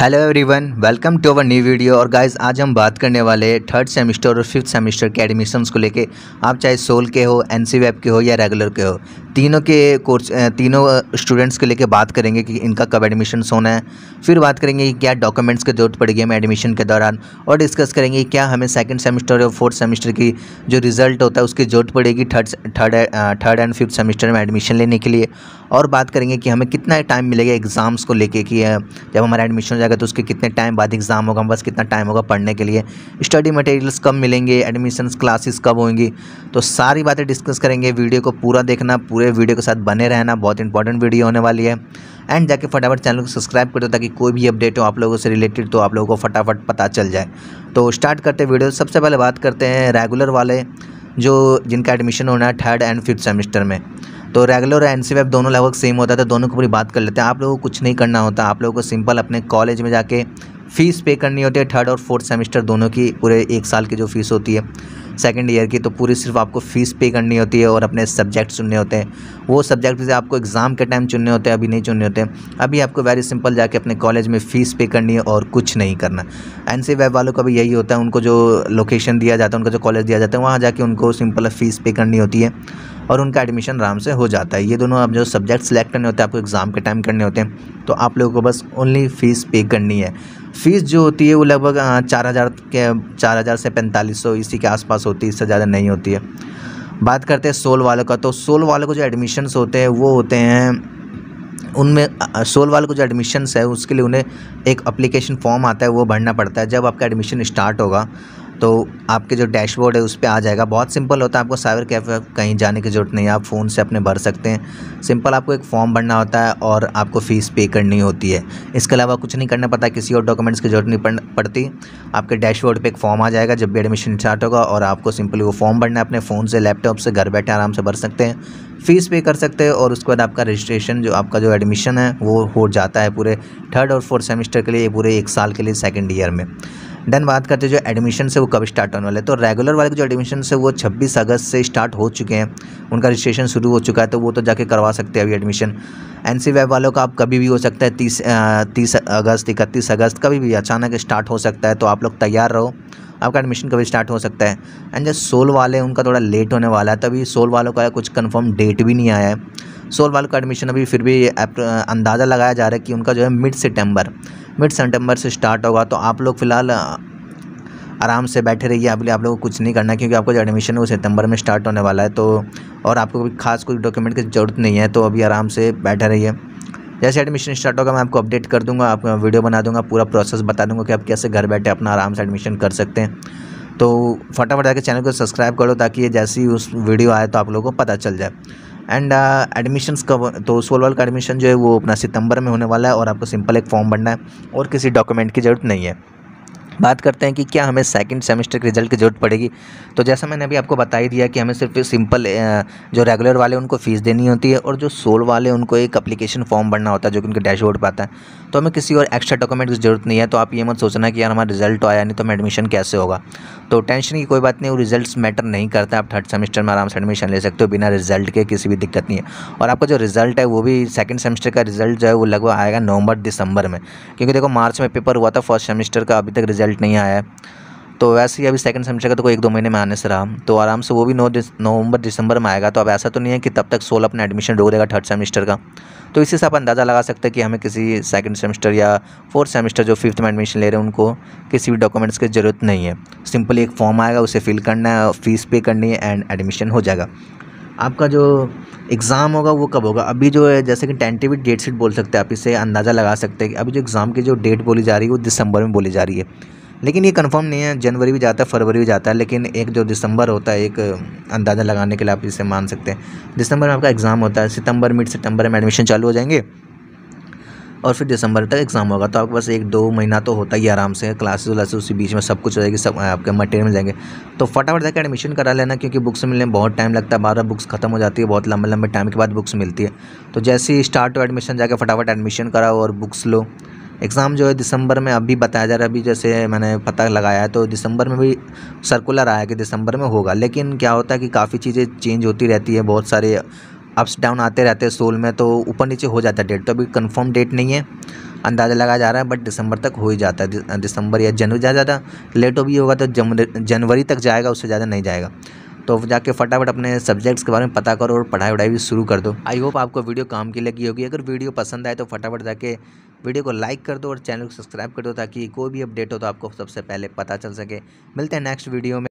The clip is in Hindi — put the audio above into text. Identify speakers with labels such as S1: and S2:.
S1: Hello everyone, welcome to our new video. और गाइस, आज हम बात करने वाले थर्ड सेमेस्टर और फिफ्थ सेमेस्टर के एडमिशन्स को लेके। आप चाहे सोल के हो, एनसी वेब के हो या रेगुलर के हो, तीनों के कोर्स तीनों स्टूडेंट्स के लेके बात करेंगे कि इनका कब एडमिशन्स होना है। फिर बात करेंगे कि क्या डॉक्यूमेंट्स की जरूरत पड़ेगी हमें एडमिशन के दौरान, और डिस्कस करेंगे क्या हमें सेकंड सेमेस्टर और फोर्थ सेमेस्टर की जो रिज़ल्ट होता है उसकी जरूरत पड़ेगी थर्ड एंड फिफ्थ सेमेस्टर में एडमिशन लेने के लिए। और बात करेंगे कि हमें कितना टाइम मिलेगा एग्ज़ाम्स को लेके, कि जब हमारा एडमिशन हो जाएगा तो उसके कितने टाइम बाद एग्ज़ाम होगा, बस कितना टाइम होगा पढ़ने के लिए, स्टडी मटेरियल्स कब मिलेंगे, एडमिशन्स क्लासेस कब होंगी। तो सारी बातें डिस्कस करेंगे। वीडियो को पूरा देखना, पूरे वीडियो के साथ बने रहना, बहुत इंपॉर्टेंट वीडियो होने वाली है। एंड जाके फटाफट चैनल को सब्सक्राइब कर दो ताकि कोई भी अपडेट हो आप लोगों से रिलेटेड तो आप लोगों को फटाफट पता चल जाए। तो स्टार्ट करते वीडियो। सबसे पहले बात करते हैं रेगुलर वाले जो जिनका एडमिशन होना है थर्ड एंड फिफ्थ सेमेस्टर में। तो रेगुलर और एनसी वेब दोनों लगभग सेम होता है, तो दोनों को पूरी बात कर लेते हैं। आप लोगों को कुछ नहीं करना होता, आप लोगों को सिंपल अपने कॉलेज में जाके फ़ीस पे करनी होती है। थर्ड और फोर्थ सेमेस्टर दोनों की पूरे एक साल की जो फ़ीस होती है सेकंड ईयर की, तो पूरी सिर्फ आपको फ़ीस पे करनी होती है और अपने सब्जेक्ट चुनने होते हैं। वो सब्जेक्ट से आपको एग्ज़ाम के टाइम चुनने होते हैं, अभी नहीं चुनने होते हैं। अभी आपको वेरी सिंपल जाके अपने कॉलेज में फ़ीस पे करनी है और कुछ नहीं करना। एनसी वेब वालों का भी यही होता है, उनको जो लोकेशन दिया जाता है, उनका जो कॉलेज दिया जाता है, वहाँ जाके उनको सिंपल फ़ीस पे करनी होती है और उनका एडमिशन आराम से हो जाता है। ये दोनों अब जो सब्जेक्ट सेलेक्ट करने होते हैं आपको एग्ज़ाम के टाइम करने होते हैं, तो आप लोगों को बस ओनली फ़ीस पे करनी है। फ़ीस जो होती है वो लगभग 4,000 से 4500 इसी के आसपास होती है, इससे ज़्यादा नहीं होती है। बात करते हैं सोल वालों का। तो सोल वालों को जो एडमिशन्स होते हैं वो होते हैं, उनमें सोल वालों को जो एडमिशन्स है उसके लिए उन्हें एक एप्लीकेशन फॉर्म आता है, वो भरना पड़ता है। जब आपका एडमिशन स्टार्ट होगा तो आपके जो डैशबोर्ड है उस पर आ जाएगा। बहुत सिंपल होता है, आपको साइबर कैफे कहीं जाने की ज़रूरत नहीं है, आप फ़ोन से अपने भर सकते हैं। सिंपल आपको एक फॉर्म भरना होता है और आपको फ़ीस पे करनी होती है। इसके अलावा कुछ नहीं करना पड़ता, किसी और डॉक्यूमेंट्स की ज़रूरत नहीं पड़ती। आपके डैशबोर्ड पे एक फॉर्म आ जाएगा जब भी एडमिशन स्टार्ट होगा, और आपको सिंपली वो फॉर्म भरना है। अपने फ़ोन से, लैपटॉप से घर बैठे आराम से भर सकते हैं, फ़ीस पे कर सकते हैं, और उसके बाद आपका रजिस्ट्रेशन जो आपका जो एडमिशन है वो हो जाता है पूरे थर्ड और फोर्थ सेमेस्टर के लिए, पूरे एक साल के लिए सेकेंड ईयर में। देन बात करते हैं जो एडमिशन है वो कब स्टार्ट होने वाले हैं। तो रेगुलर वाले जो एडमिशन है वो 26 अगस्त से स्टार्ट हो चुके हैं, उनका रजिस्ट्रेशन शुरू हो चुका है, तो वो तो जाके करवा सकते हैं अभी एडमिशन। एनसी वेब वालों का आप कभी भी हो सकता है 30 अगस्त, 31 अगस्त, कभी भी अचानक स्टार्ट हो सकता है, तो आप लोग तैयार रहो, आपका एडमिशन कभी स्टार्ट हो सकता है। एंड जो सोल वाले उनका थोड़ा लेट होने वाला है, तभी सोल वालों का कुछ कंफर्म डेट भी नहीं आया है। सोल वालों का एडमिशन अभी फिर भी अंदाज़ा लगाया जा रहा है कि उनका जो है मिड सितंबर से स्टार्ट होगा। तो आप लोग फ़िलहाल आराम से बैठे रहिए। आप लोगों को कुछ नहीं करना, क्योंकि आपका जो एडमिशन है वो सितंबर में स्टार्ट होने वाला है। तो और आपको कोई खास कोई डॉक्यूमेंट की ज़रूरत नहीं है, तो अभी आराम से बैठे रहिए। जैसे एडमिशन स्टार्ट होगा मैं आपको अपडेट कर दूंगा, आपको वीडियो बना दूंगा, पूरा प्रोसेस बता दूंगा कि आप कैसे घर बैठे अपना आराम से एडमिशन कर सकते हैं। तो फटाफट जाकर चैनल को सब्सक्राइब करो ताकि ये जैसी उस वीडियो आए तो आप लोगों को पता चल जाए। एंड एडमिशन्स कब, तो सोल वाल का एडमिशन जो है वो अपना सितंबर में होने वाला है, और आपको सिंपल एक फॉर्म भरना है और किसी डॉक्यूमेंट की ज़रूरत नहीं है। बात करते हैं कि क्या हमें सेकंड सेमेस्टर के रिज़ल्ट की ज़रूरत पड़ेगी। तो जैसा मैंने अभी आपको बता ही दिया कि हमें सिर्फ सिंपल जो रेगुलर वाले उनको फ़ीस देनी होती है, और जो सोल वाले उनको एक एप्लीकेशन फॉर्म भरना होता है जो कि उनके डैशबोर्ड पर आता है। तो हमें किसी और एक्स्ट्रा डॉक्यूमेंट की ज़रूरत नहीं है। तो आप ये मत सोचना कि यार हमारा रिजल्ट तो आया नहीं तो हमें एडमिशन कैसे होगा। तो टेंशन की कोई बात नहीं, वो रिजल्ट्स मैटर नहीं करता। आप थर्ड सेमेस्टर में आराम से एडमिशन ले सकते हो बिना रिजल्ट के, किसी भी दिक्कत नहीं है। और आपका जो रिजल्ट है वो भी सेकंड सेमेस्टर का रिजल्ट जो है वो लगभग आएगा नवंबर दिसंबर में, क्योंकि देखो मार्च में पेपर हुआ था फर्स्ट सेमेस्टर का, अभी तक रिजल्ट नहीं आया है। तो वैसे ही अभी सेकंड सेमेस्टर का तो कोई 1-2 महीने में आने से रहा, तो आराम से वो भी नवंबर दिसंबर में आएगा। तो अब ऐसा तो नहीं है कि तब तक सोल अपना एडमिशन रोक देगा थर्ड सेमेस्टर का। तो इसी से आप अंदाज़ा लगा सकते हैं कि हमें किसी सेकंड सेमेस्टर या फोर्थ सेमेस्टर जो फिफ्थ में एडमिशन ले रहे हैं उनको किसी भी डॉक्यूमेंट्स की ज़रूरत नहीं है। सिंपली एक फॉर्म आएगा, उसे फिल करना है, फ़ीस पे करनी है, एंड एडमिशन हो जाएगा। आपका जो एग्ज़ाम होगा वो कब होगा, अभी जो है जैसे कि टेंटेटिव डेट शीट बोल सकते हैं, आप इससे अंदाज़ा लगा सकते हैं कि अभी जो एग्ज़ाम की जो डेट बोली जा रही है वो दिसंबर में बोली जा रही है। लेकिन ये कंफर्म नहीं है, जनवरी भी जाता है, फरवरी भी जाता है, लेकिन एक जो दिसंबर होता है, एक अंदाज़ा लगाने के लिए आप इसे मान सकते हैं। दिसंबर में आपका एग्ज़ाम होता है, मिड सितंबर में एडमिशन चालू हो जाएंगे, और फिर दिसंबर तक एग्ज़ाम होगा। तो आपके पास 1-2 महीना तो होता ही आराम से, क्लासेस वासेस उसी बीच में सब कुछ हो जाएगी, सब आपके मटेरियल मिल जाएंगे। तो फटाफट जाकर एडमिशन करा लेना, क्योंकि बुक्स मिलने में बहुत टाइम लगता है, 12 बुक्स खत्म हो जाती है, बहुत लंबे टाइम के बाद बुक्स मिलती है। तो जैसे ही स्टार्ट हो एडमिशन, जाकर फटाफट एडमिशन कराओ और बुक्स लो। एग्ज़ाम जो है दिसंबर में अभी बताया जा रहा है, अभी जैसे मैंने पता लगाया है तो दिसंबर में भी सर्कुलर आया कि दिसंबर में होगा। लेकिन क्या होता है कि काफ़ी चीज़ें चेंज होती रहती है, बहुत सारे अप्स डाउन आते रहते हैं सोल में, तो ऊपर नीचे हो जाता है डेट, तो अभी कंफर्म डेट नहीं है। अंदाज़ा लगाया जा रहा है, बट दिसंबर तक हो ही जाता है। दिसंबर या जनवरी, ज़्यादा लेट हो भी होगा तो जनवरी तक जाएगा, उससे ज़्यादा नहीं जाएगा। तो जाके फटाफट अपने सब्जेक्ट्स के बारे में पता करो और पढ़ाई भी शुरू कर दो। आई होप आपको वीडियो काम की लगी होगी। अगर वीडियो पसंद आए तो फटाफट जाके वीडियो को लाइक कर दो और चैनल को सब्सक्राइब कर दो, ताकि कोई भी अपडेट हो तो आपको सबसे पहले पता चल सके। मिलते हैं नेक्स्ट वीडियो में।